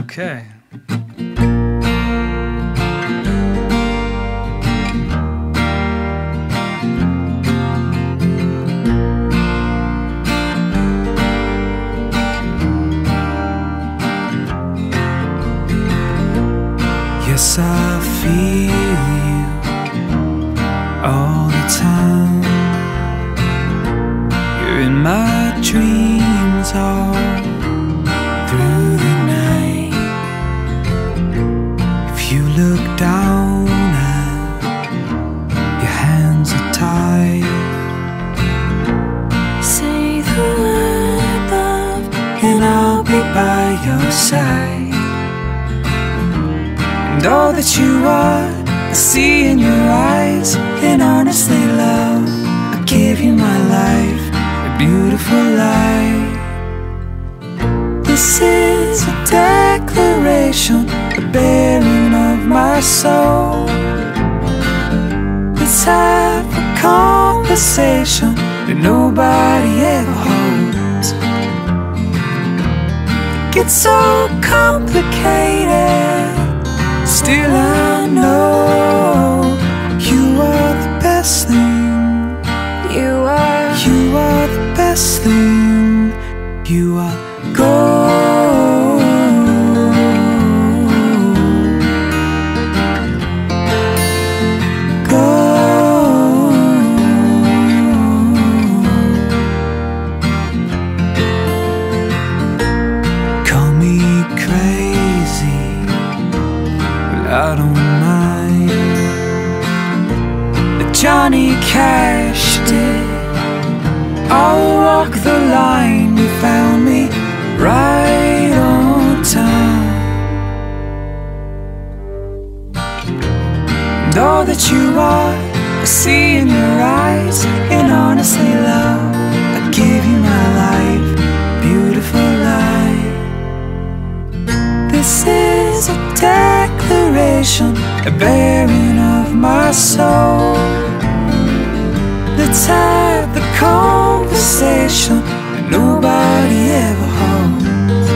Okay. Yes, I feel you all the time. You're in my dreams all through the night. If you look down and your hands are tied, say the word love and I'll be by your side. And all that you are, I see in your eyes. And honestly, love, I give you my life, a beautiful life. This is a declaration, a bearing of my soul. Let's have a conversation that nobody ever holds. It gets so complicated, still I know you are the best thing. You are the best thing. You are gold. Gold. Call me crazy, I don't mind. Johnny Cash did. I'll walk the line. You found me right on time. And all that you are, I see in your eyes. And honestly, love, I give you my life, beautiful life. This is a declaration, a bearing of my soul. Let's have the conversation that nobody ever holds.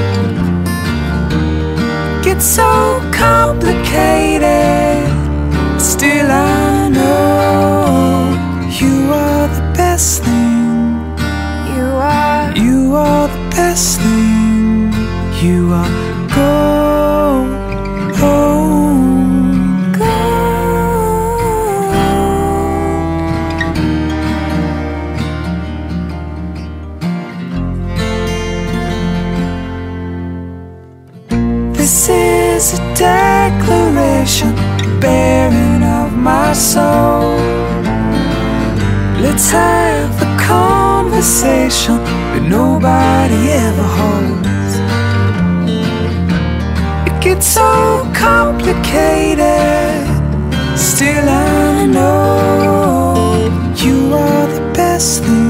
Gets so complicated, still I know you are the best thing. You are the best thing. You are gold. This is a declaration, bearing of my soul. Let's have the conversation that nobody ever holds. It gets so complicated, still I know you are the best thing.